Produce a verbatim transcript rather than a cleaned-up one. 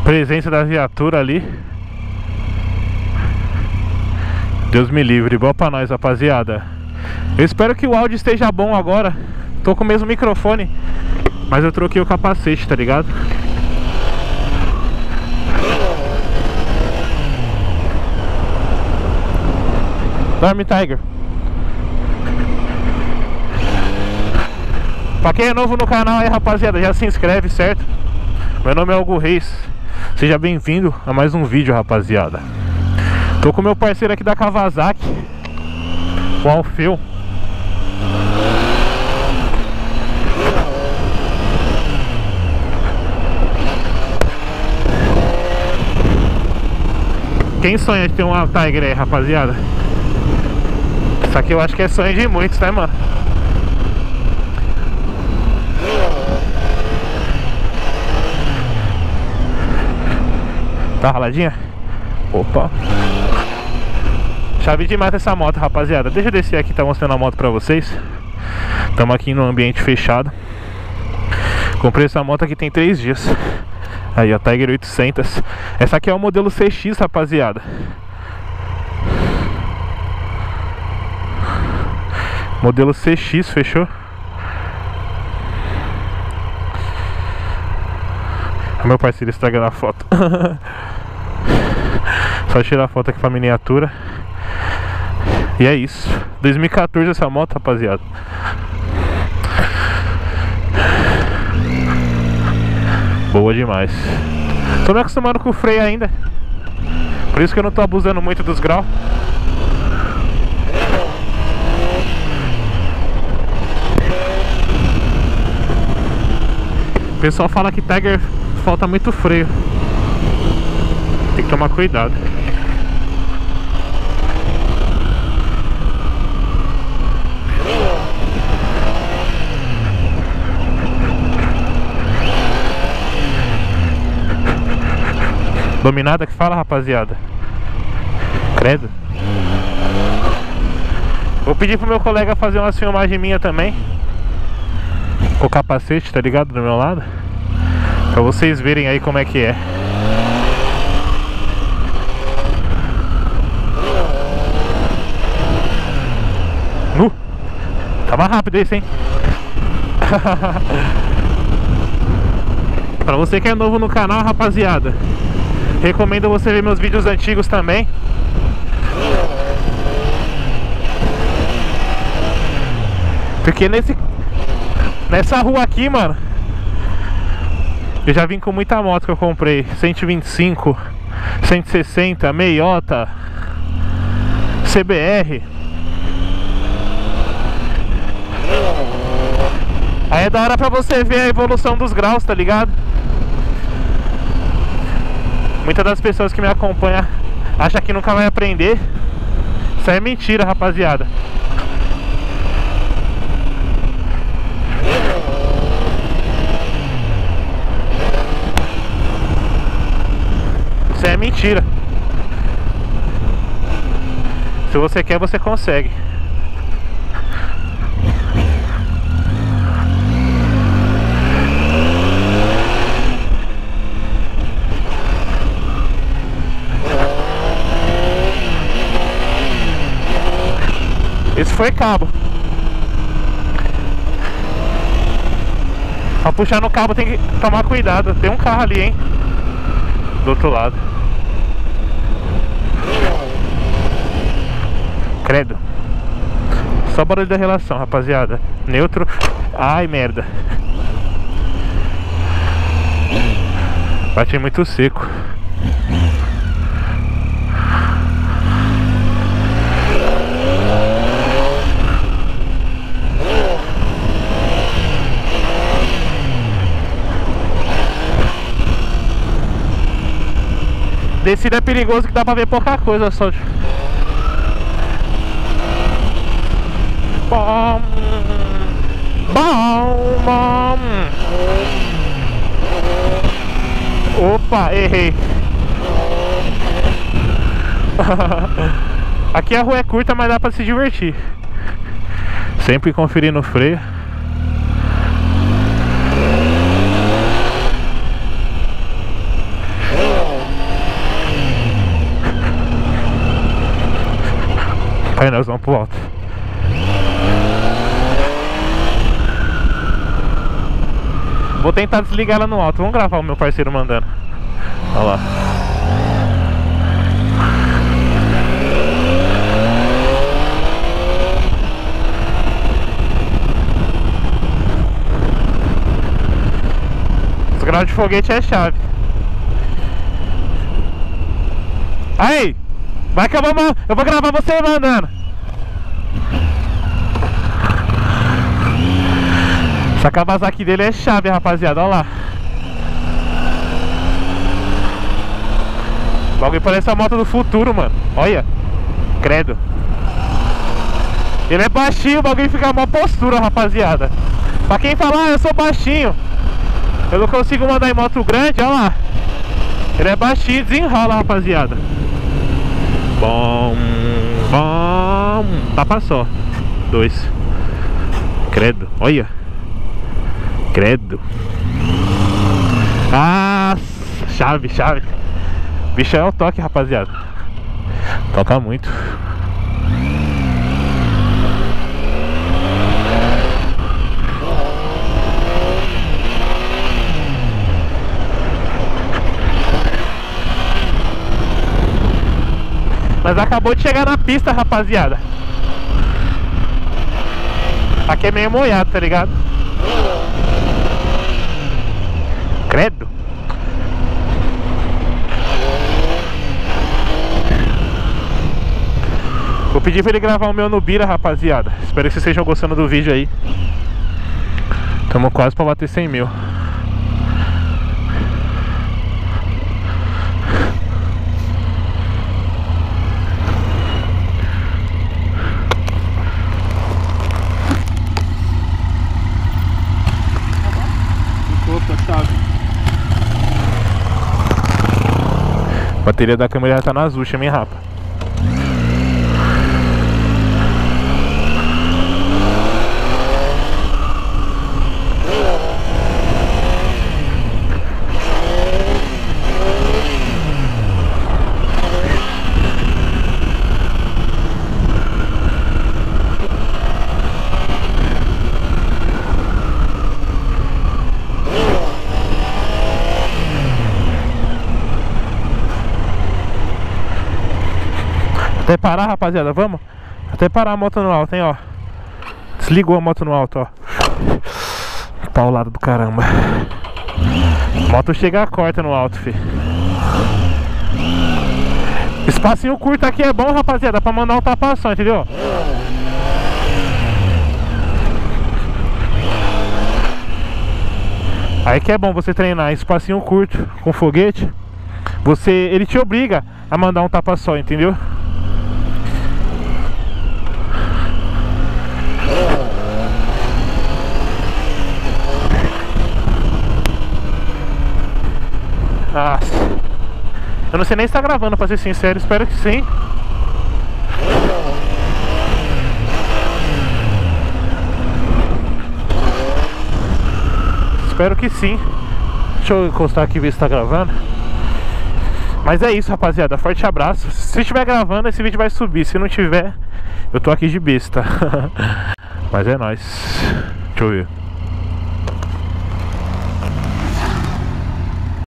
Presença da viatura ali. Deus me livre, boa pra nós, rapaziada. Eu espero que o áudio esteja bom agora. Tô com o mesmo microfone, mas eu troquei o capacete, tá ligado? Dorme, Tiger. Pra quem é novo no canal aí, rapaziada, já se inscreve, certo? Meu nome é Hugo Reis. Seja bem-vindo a mais um vídeo, rapaziada. Tô com meu parceiro aqui da Kawasaki, o Alfeu. Quem sonha de ter uma Tiger aí, rapaziada? Isso aqui eu acho que é sonho de muitos, né, mano? Tá raladinha? Opa. Chave demais essa moto, rapaziada. Deixa eu descer aqui, tá mostrando a moto pra vocês. Estamos aqui no ambiente fechado. Comprei essa moto aqui tem três dias. Aí, a Tiger oitocentos. Essa aqui é o modelo C X, rapaziada. Modelo C X, fechou? Meu parceiro estragando a foto. Só tirar a foto aqui pra miniatura. E é isso. dois mil e quatorze essa moto, rapaziada. Boa demais. Tô me acostumando com o freio ainda. Por isso que eu não tô abusando muito dos graus. O pessoal fala que Tiger falta muito freio. Tem que tomar cuidado. Dominada que fala, rapaziada. Credo. Vou pedir pro meu colega fazer uma filmagem minha também, com o capacete, tá ligado? Do meu lado, pra vocês verem aí como é que é. Nu! Tava rápido esse, hein? Pra você que é novo no canal, rapaziada, recomendo você ver meus vídeos antigos também. Porque nesse Nessa rua aqui, mano, eu já vim com muita moto que eu comprei. Cento e vinte e cinco, cento e sessenta, meiota, C B R. Aí é da hora pra você ver a evolução dos graus, tá ligado? Muitas das pessoas que me acompanham acham que nunca vai aprender. Isso aí é mentira, rapaziada. Isso é mentira. Se você quer, você consegue. Esse foi cabo. Pra puxar no cabo tem que tomar cuidado. Tem um carro ali, hein, do outro lado. Credo. Só barulho da relação, rapaziada. Neutro. Ai, merda. Bate muito seco. Descida é perigoso que dá pra ver pouca coisa só. Bom, bom, bom. Opa, errei. Aqui a rua é curta, mas dá pra se divertir. Sempre conferindo o freio. Aí nós vamos pro alto. Vou tentar desligar ela no alto. Vamos gravar o meu parceiro mandando. Olha lá. Os graus de foguete é chave. Aí! Vai que eu vou, eu vou gravar você mandando. Essa Kawasaki dele é chave, rapaziada, olha lá. O bagulho parece a moto do futuro, mano. Olha. Credo. Ele é baixinho, o bagulho fica uma postura, rapaziada. Pra quem falar, ah, eu sou baixinho, eu não consigo mandar em moto grande, olha lá. Ele é baixinho, desenrola, rapaziada. Bom, bom. Tapa só. Dois. Credo, olha. Credo. Ah, chave, chave. Bicho é o toque, rapaziada. Toca muito. Mas acabou de chegar na pista, rapaziada. Aqui é meio molhado, tá ligado? Credo. Vou pedir pra ele gravar o meu no Bira, rapaziada. Espero que vocês estejam gostando do vídeo aí. Estamos quase pra bater cem mil. A bateria da câmera já tá nas últimas, hein, rapa. Até parar, rapaziada, vamos? Até parar a moto no alto, hein, ó. Desligou a moto no alto, ó. Paulado do caramba. Moto chega a corta no alto, fi. Espacinho curto aqui é bom, rapaziada, pra mandar um tapação, entendeu? Aí que é bom você treinar espacinho curto com foguete. Você, ele te obriga a mandar um tapa só, entendeu? Nossa. Eu não sei nem se tá gravando, pra ser sincero, espero que sim. Espero que sim. Deixa eu encostar aqui e ver se tá gravando. Mas é isso, rapaziada, forte abraço. Se estiver gravando, esse vídeo vai subir. Se não tiver, eu tô aqui de besta. Mas é nóis. Deixa eu ver.